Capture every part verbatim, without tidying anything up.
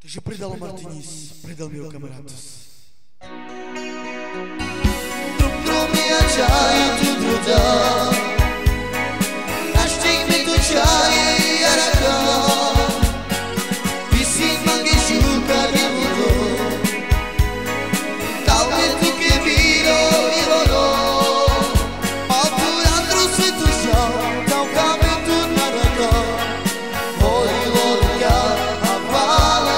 Takže pridal Martinis, pridal meu camaradas. Duplo mi acciai tu druda, Ashtik mi tu chai araka, Bisin mangi shuka di mudo, Taume tu che miro i volo, Altu andru se tu sha, Tau kame tu naraka, Hoi lorga avale,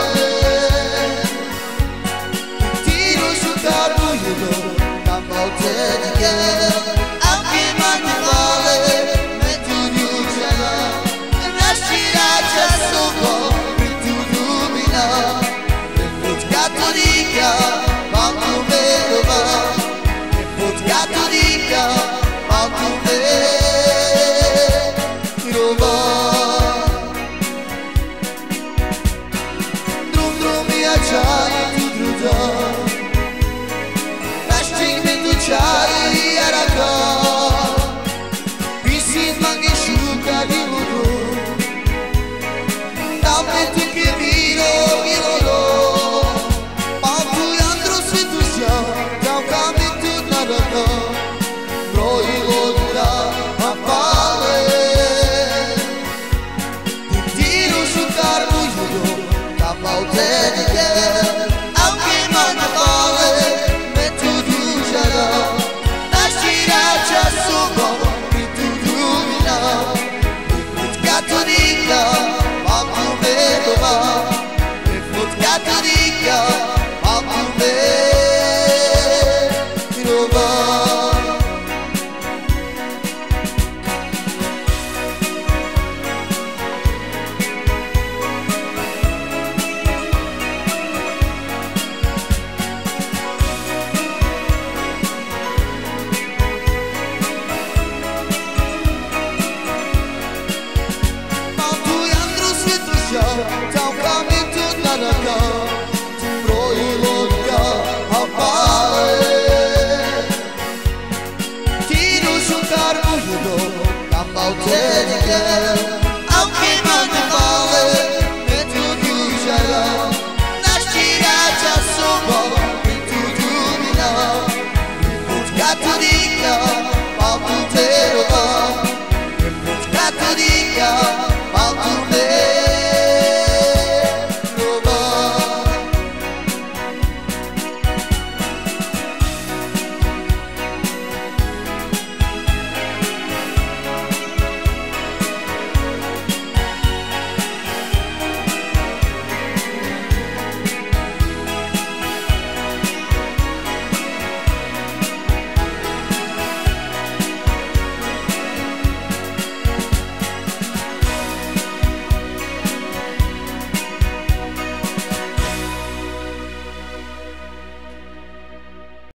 Tiro shukar tu yudo, Tambal tenike, Anche manuale, Metu nyujana, Nashira chasuko, Mitu dumina, Refut cattolica, Mantu vedova, Refut cattolica, Mantu vedova. Drum drum mi acciai tu druda, Ashtik mi tu chai araka, Bisin mangi shuka di mudo, Taume tu che miro i lolo, Altu andru se tu sha, Tau kame tu naraka, Roi lorga avale, Tiro shukar mu yudo, Tambal tenike, Anche manuale, Metu nyujana, Nashira chasuko, Mitu dumina, Refut cattolica, Mantu vedova, Refut cattolica, Mantu vedova. Mantu andru se tu sha, Tau kame tu naraka, Roi lorga avale, Tiro shukar mu yudo, Tambal tenike,